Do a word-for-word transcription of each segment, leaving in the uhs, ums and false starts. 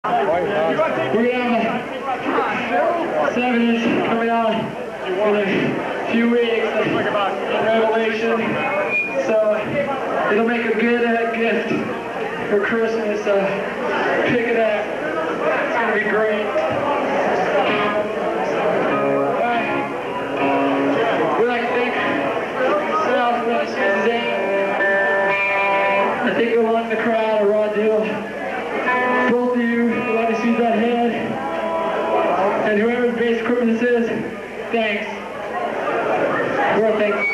We're gonna have a seven inch coming out in a few weeks in Revelation. So it'll make a good uh, gift for Christmas. Uh, pick it up. It's gonna be great. Alright. We'd like to thank Sal for letting us use his aim. I think you'll like the crowd a raw deal. Both of you let us use that head. And whoever's bass equipment this is, thanks. We're thankful.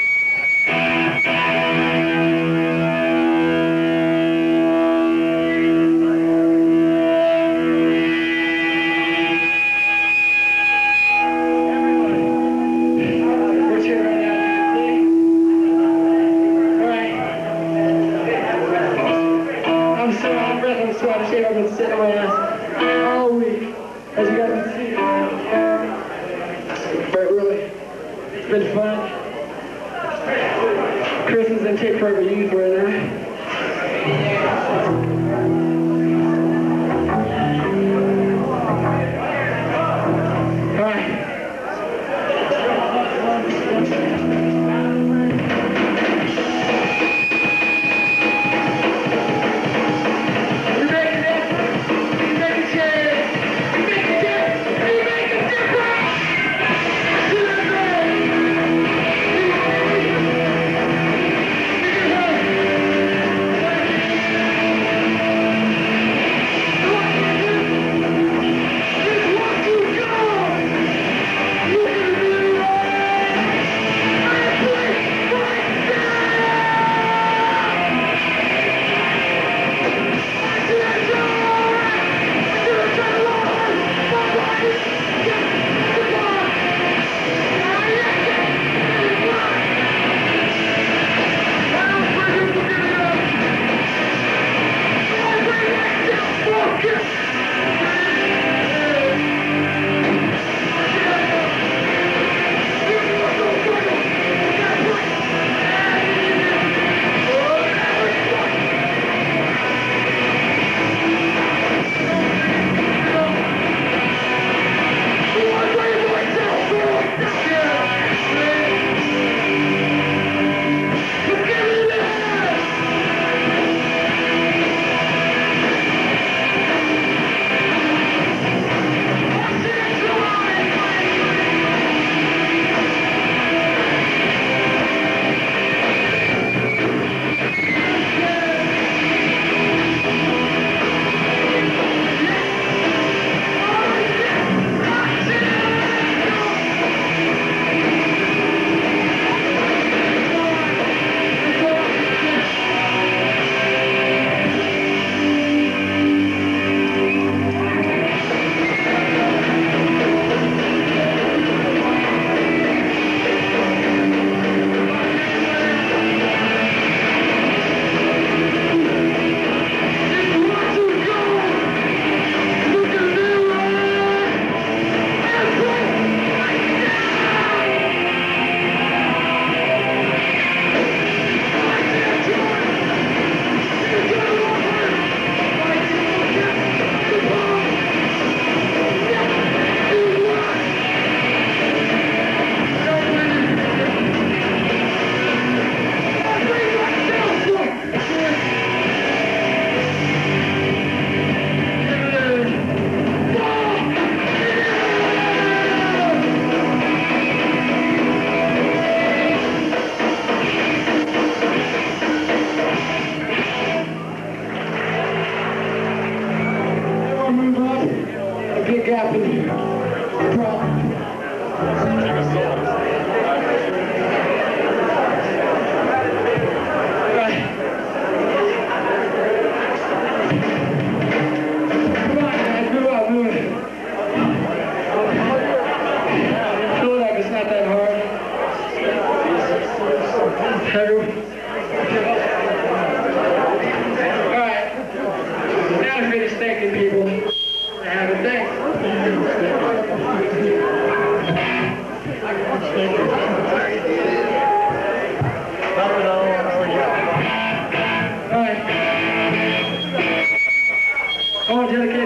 I've been sitting on my ass all week, as you guys can see. But really, it's been fun. Christmas and take forever to use right now.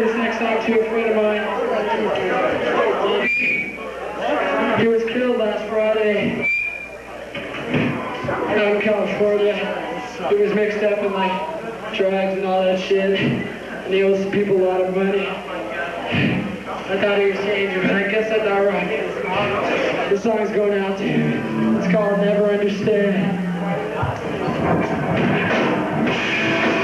this next song to a friend of mine. He was killed last Friday out in California. He was mixed up in like drugs and all that shit. And he owes people a lot of money. I thought he was changing, but I guess I thought wrong. This song's going out to him. It's called Never Understand.